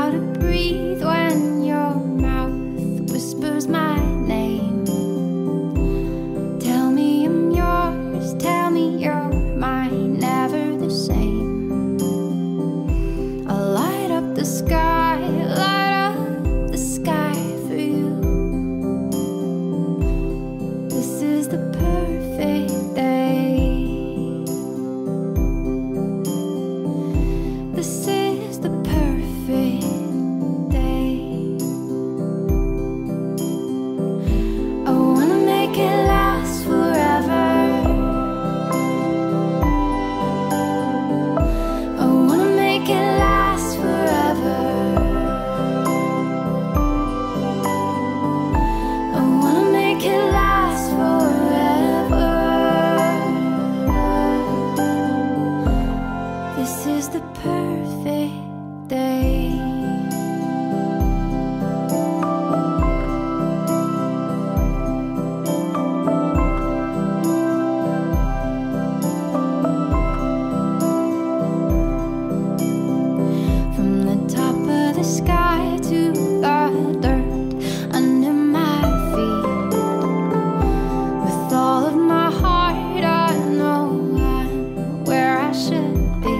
how to breathe when your mouth whispers my name. Tell me I'm yours, tell me you're mine, never the same. I'll light up the sky, light up the sky for you. This is the perfect day. This is the perfect day. I wanna make it last forever. I wanna make it last forever. I wanna make it last forever. This is the perfect day. From the top of the sky to the dirt under my feet, with all of my heart I know I'm where I should be.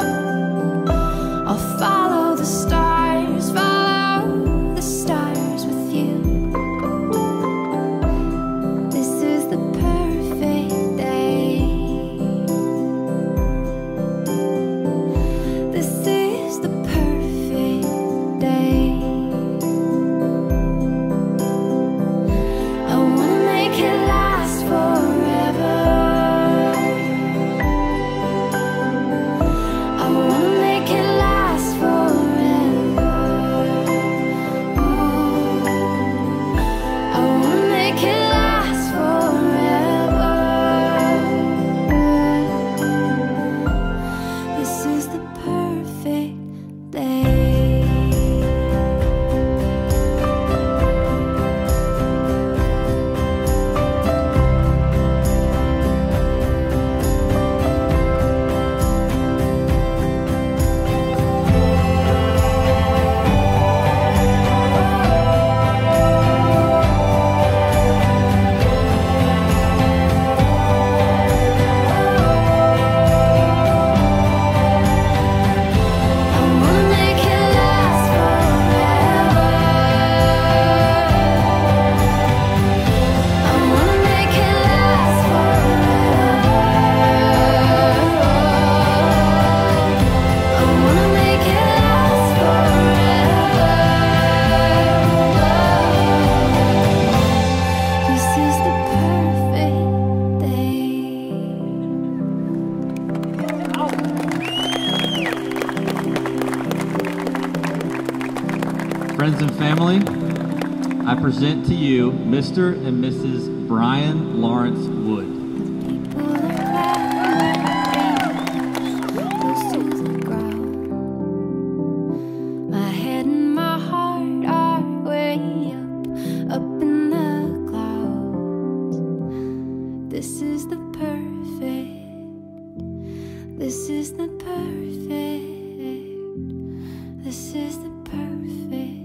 I'll follow the stars with you. This is the perfect day. This is the perfect day. I wanna make it last forever. I wanna make it last forever. I wanna make it last forever. This is the perfect day. I wanna make it last forever. I wanna make it last forever. I wanna make it last forever. This is the perfect day. Friends and family, I present to you Mr. and Mrs. Brian Lawrence Wood. People are close to the ground. My head and my heart are way up in the clouds. This is the perfect. This is the perfect. This is the perfect